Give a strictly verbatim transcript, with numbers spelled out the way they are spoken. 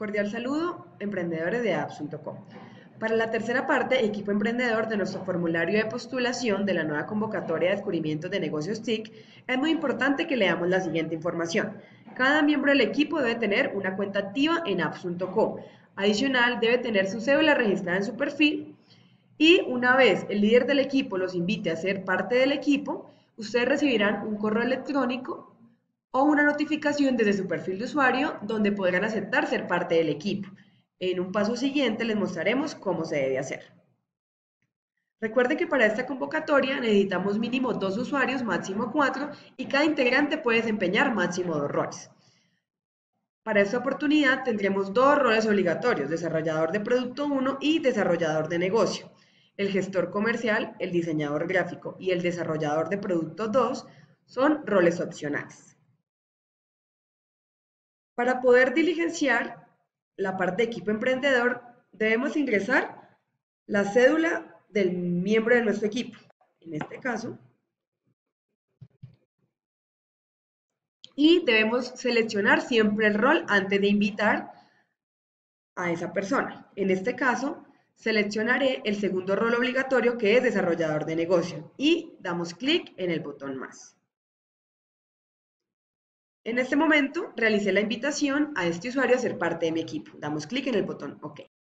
Cordial saludo, emprendedores de apps punto com. Para la tercera parte, equipo emprendedor de nuestro formulario de postulación de la nueva convocatoria de descubrimientos de negocios T I C, es muy importante que leamos la siguiente información. Cada miembro del equipo debe tener una cuenta activa en apps punto com. Adicional, debe tener su cédula registrada en su perfil y una vez el líder del equipo los invite a ser parte del equipo, ustedes recibirán un correo electrónico o una notificación desde su perfil de usuario donde podrán aceptar ser parte del equipo. En un paso siguiente les mostraremos cómo se debe hacer. Recuerden que para esta convocatoria necesitamos mínimo dos usuarios, máximo cuatro, y cada integrante puede desempeñar máximo dos roles. Para esta oportunidad tendremos dos roles obligatorios, desarrollador de producto uno y desarrollador de negocio. El gestor comercial, el diseñador gráfico y el desarrollador de producto dos son roles opcionales. Para poder diligenciar la parte de equipo emprendedor, debemos ingresar la cédula del miembro de nuestro equipo, en este caso, y debemos seleccionar siempre el rol antes de invitar a esa persona. En este caso, seleccionaré el segundo rol obligatorio, que es desarrollador de negocio, y damos clic en el botón más. En este momento realicé la invitación a este usuario a ser parte de mi equipo. Damos clic en el botón OK.